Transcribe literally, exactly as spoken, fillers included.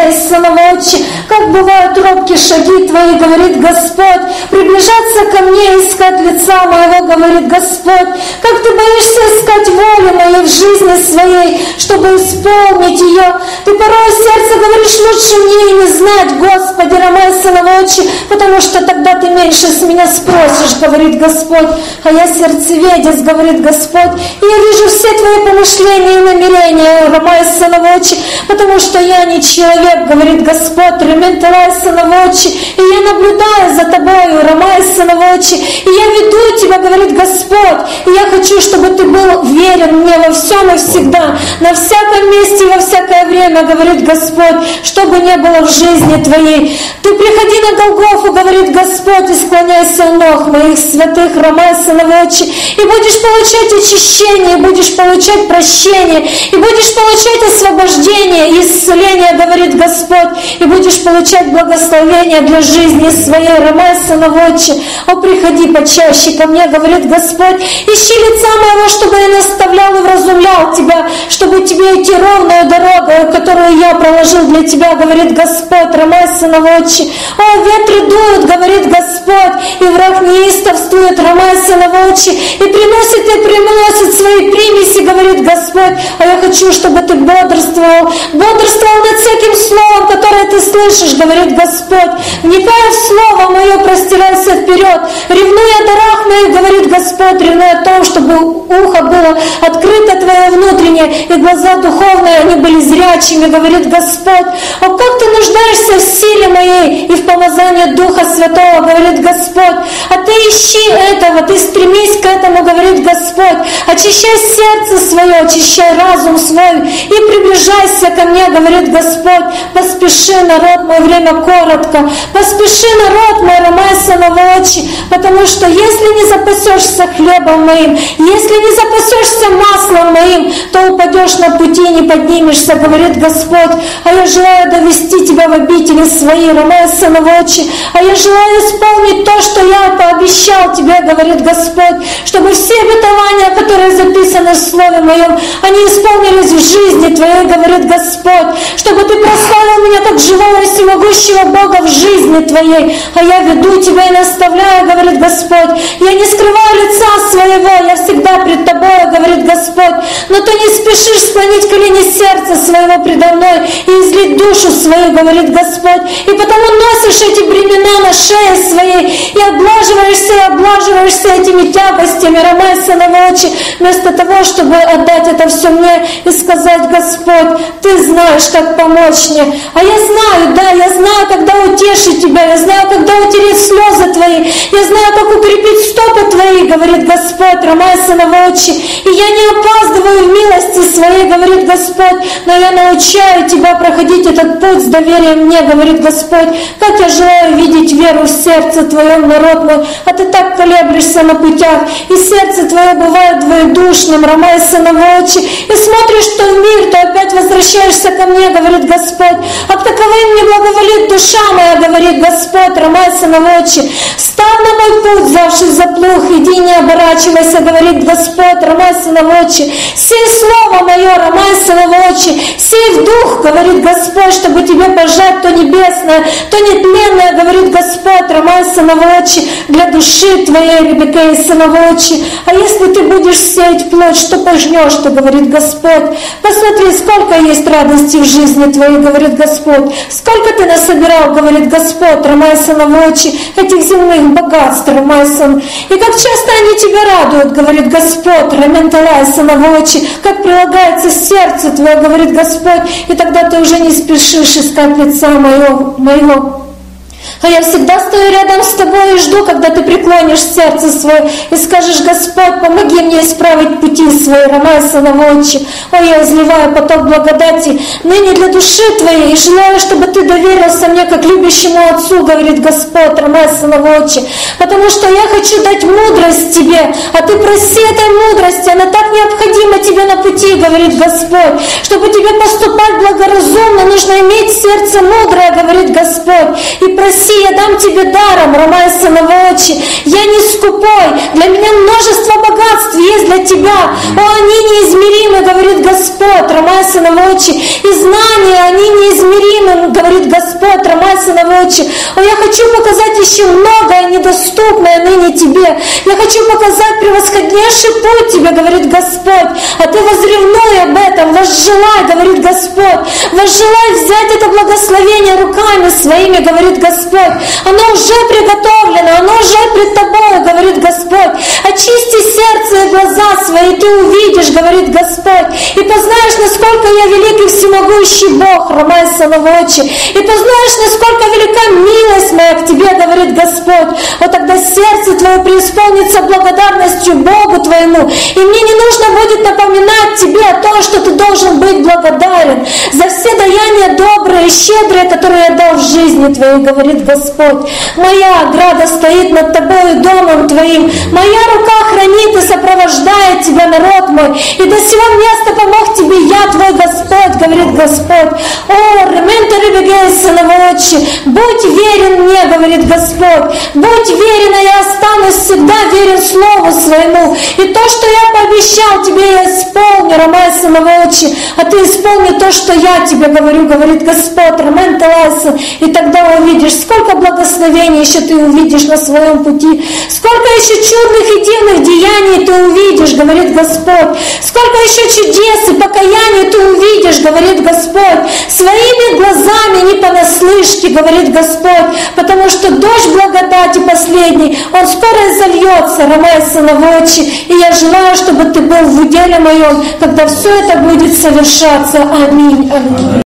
Рамай, Сынова, Отче, как бывают робкие шаги Твои, говорит Господь, приближаться ко мне, искать лица Моего, говорит Господь, как Ты боишься искать волю Моей в жизни своей, чтобы исполнить ее. Ты порой в сердце говоришь, лучше мне и не знать, Господи, Рамай, Сынова, Отче, потому что тогда Ты меньше с меня спросишь, говорит Господь, а я сердцеведец, говорит Господь, и я вижу все Твои помышления и намерения, Рамай, Сынова, Отче, потому что я не человек, говорит Господь, Ременталай, Сынова, Отче, и я наблюдаю за Тобою, Рамай, Сынова, Отче, и я веду Тебя, говорит Господь, и я хочу, чтобы Ты был верен мне во всем и всегда, на всяком месте и во всякое время, говорит Господь, чтобы не было в жизни Твоей. Ты приходи на Голгофу, говорит Господь, и склоняйся у ног моих святых, Рамай, Сынова, Отче, и будешь получать очищение, и будешь получать прощение, и будешь получать освобождение и исцеление, говорит Господь, и будешь получать благословение для жизни своей, Рамай, Сынова, Отче. О, приходи почаще ко мне, говорит Господь, ищи лица моего, чтобы я наставлял и вразумлял тебя, чтобы тебе идти ровную дорогу, которую я проложил для тебя, говорит Господь, Рамай, Сынова, Отче. О, ветры дуют, говорит Господь, и враг неистовствует, Рамай, Сынова, Отче, и приносит и приносит свои примеси, говорит Господь, а я хочу, чтобы ты бодрствовал, бодрствовал над всяким словом, которое ты слышишь, говорит Господь, вникая в слово мое, простирайся вперед, ревнуй о дарах моих, говорит Господь, ревнуй о том, чтобы ухо было открыто твое внутреннее, и глаза духовные, они были зрячими, говорит Господь. О, как ты нуждаешься в силе моей и в помазании Духа Святого, говорит Господь. А ты ищи этого, ты стремись к этому, говорит Господь. Очищай сердце свое, очищай разум свой и приближайся ко мне, говорит Господь. Поспеши, народ мой, время коротко. Поспеши, народ мой, Рамай, Сынова, Отче, потому что если не запасешься хлебом моим, если не запасешься маслом моим, то упадешь на пути и не поднимешься, говорит Господь. А я желаю довести тебя в обители свои, Рамай, Сынова, Отче. А я желаю исполнить то, что я пообещал тебе, говорит Господь, чтобы все обетования, которые записаны в Слове Моем, они исполнились в жизни Твоей, говорит Господь, чтобы Ты прославил меня как живого и всемогущего Бога в жизни Твоей. А я веду тебя и наставляю, говорит Господь. Я не скрываю лица своего, я всегда пред Тобой, говорит Господь. Но Ты не спешишь склонить колени сердца своего предо мной и излить душу свою, говорит Господь. И потому носишь эти бремена на шее своей и облаживаешься, и облаживаешься этими тягостями, Рамай, Сынова, Отче, вместо того, чтобы отдать это все мне и сказать: Господь, Ты знаешь, как помочь мне. А я знаю, да, я знаю, когда утешить Тебя, я знаю, когда утереть слезы Твои, я знаю, как укрепить стопы Твои, говорит Господь, Рамай, Сынова, Отче. И я не опаздываю в милости Своей, говорит Господь, но я научаю Тебя проходить этот путь с доверием мне, говорит Господь. Как я желаю видеть веру в сердце Твоем, народ мой, а Ты так колеблешься на путях, и сердце Твое бывает двоедушным, Рамай, Сынова, Отче, и смотришь то в мир, то опять возвращаешься ко мне, говорит Господь. А к таковым не благоволит душа моя, говорит Господь, Рамай, Сынова, Отче. Стань на мой путь, взявшись за плуг, иди, не оборачивайся, говорит Господь, Рамай, Сынова, Отче. Сей слово мое, Рамай, Сынова, Отче, сей в дух, говорит Господь, чтобы тебе пожать то небесное, то нетленное, говорит Господь, Рамай, Сынова, Отче, для души твоей, Ребекка, Сынова, Отче. А если ты будешь сеять плоть, что пожнешь ты, говорит Господь. Посмотри, сколько есть радости в жизни твоей, говорит Господь. Сколько ты насобирал, говорит Господь, Рамай, Сынова, Отче, этих земных богатств, Рамай, Сын. И как часто они тебя радуют, говорит Господь, Раменталай, Сынова, Отче, как прилагается сердце твое, говорит Господь, и тогда ты уже не спешишь искать лица моего, моего. А я всегда стою рядом с тобой и жду, когда ты преклонишь сердце свое и скажешь: Господь, помоги мне исправить пути свои, Рамай, Сынова, Отче. О, я изливаю поток благодати ныне для души твоей и желаю, чтобы ты доверился мне, как любящему Отцу, говорит Господь, Рамай, Сынова, Отче. Потому что я хочу дать мудрость тебе, а ты проси этой мудрости, она так необходима тебе на пути, говорит Господь. Чтобы тебе поступать благоразумно, нужно иметь сердце мудрое, говорит Господь. И проси, я дам тебе даром, Рамай, Сынова, Отче. Я не скупой, для меня множество богатств есть для тебя. О, они неизмеримы, говорит Господь, Рамай, Сынова, Отче. И знания, они неизмеримы, неизмеримым, говорит Господь, Ромай Сыновочи. О, я хочу показать еще многое недоступное ныне тебе. Я хочу показать превосходнейший путь тебе, говорит Господь. А ты возревнуй об этом, возжелай, говорит Господь. Возжелай взять это благословение руками своими, говорит Господь. Оно уже приготовлено, оно уже пред тобой, говорит Господь. Очисти сердце и глаза свои, ты увидишь, говорит Господь. И познаешь, насколько я великий всемогущий Бог, Ромай Сыновочи. И познаешь, насколько велика милость моя к тебе, говорит Господь. Вот тогда сердце твое преисполнится благодарностью Богу твоему. И мне не нужно будет напоминать тебе о том, что ты должен быть благодарен за все даяния добрые и щедрые, которые я дал в жизни твоей, говорит Господь. Моя ограда стоит над тобой и домом твоим. Моя рука хранит и сопровождает тебя, народ мой. И до сего места помог тебе я, твой Господь, говорит Господь. О, ремента ребегей Сыновочи, будь верен мне, говорит Господь. Будь верен, а я останусь всегда верен Слову своему. И то, что я пообещал тебе, я исполню, Ромай Сыновочи. А ты исполни то, что я тебе говорю, говорит Господь. Ромэн Талайса. И тогда увидишь, сколько благословений еще ты увидишь на своем пути. Сколько еще чудных и дивных деяний ты увидишь, говорит Господь. Сколько еще чудес и покаяний ты увидишь, говорит Господь. Своими глазами, не понаслышке, говорит Господь. Потому что дождь благодати последний, он скоро зальется, Ромай Сыновочи. И я желаю, чтобы ты был в уделе моем, когда все это будет совершаться. Аминь. Аминь.